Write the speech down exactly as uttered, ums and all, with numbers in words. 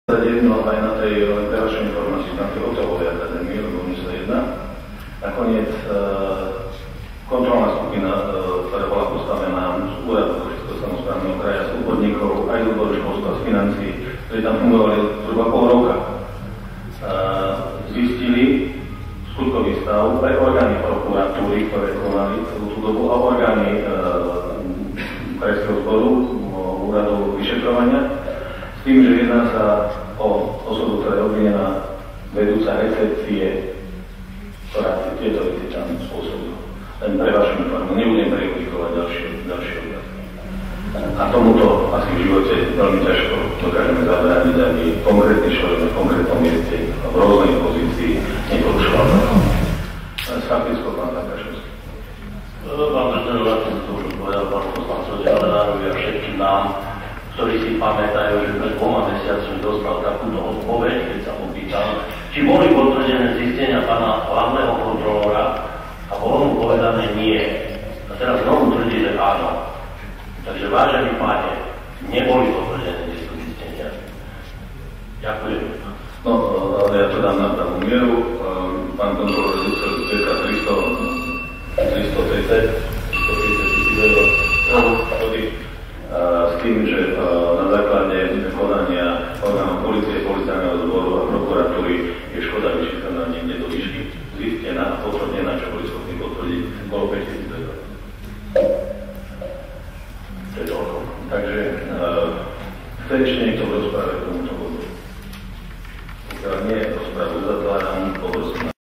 Jedno aj na tej prevašej informácii na tej hotelovej akadémie, lebo oni sa jedná. Nakoniec e, kontrolná skupina, e, ktorá bola postavená z úradu Košického samosprávneho kraja, z úvodníkov, aj z úboru školstva, z financií, ktorí tam fungovali zhruba pol roka, e, zistili skutkový stav pre orgány prokuratúry, ktoré konali celú tú dobu, a orgány e, krajského zboru, úradu vyšetrovania, s tým, že jedná sa o osobu, ktorá je obvinená vedúca recepcie, ktorá tieto veci tam spôsobila. Len pre vašu informáciu, nebudem prejudikovať ďalšie, ďalšie otázky. A tomuto asi v živote veľmi ťažko dokážeme zabrániť, aby konkrétny človek na konkrétnom mieste v rôznej pozícii neporušoval zákon. S faktickou pán Zakašovský. Pán predsedovať, to už povedal pán poslancov Zelenárovi a všetkým nám, ktorí si pamätajú, že pred dvoma mesiacmi dostal takúto odpoveď, keď sa opýtal, či boli potvrdené zistenia pána hlavného kontrolóra, a bolo mu povedané nie. A teraz znovu tvrdí, že áno. Takže vážení páne, neboli potvrdené tieto zistenia. Ďakujem. No, ale ja to dám na pravú mieru. Pán kontrolór zistil tristo tridsať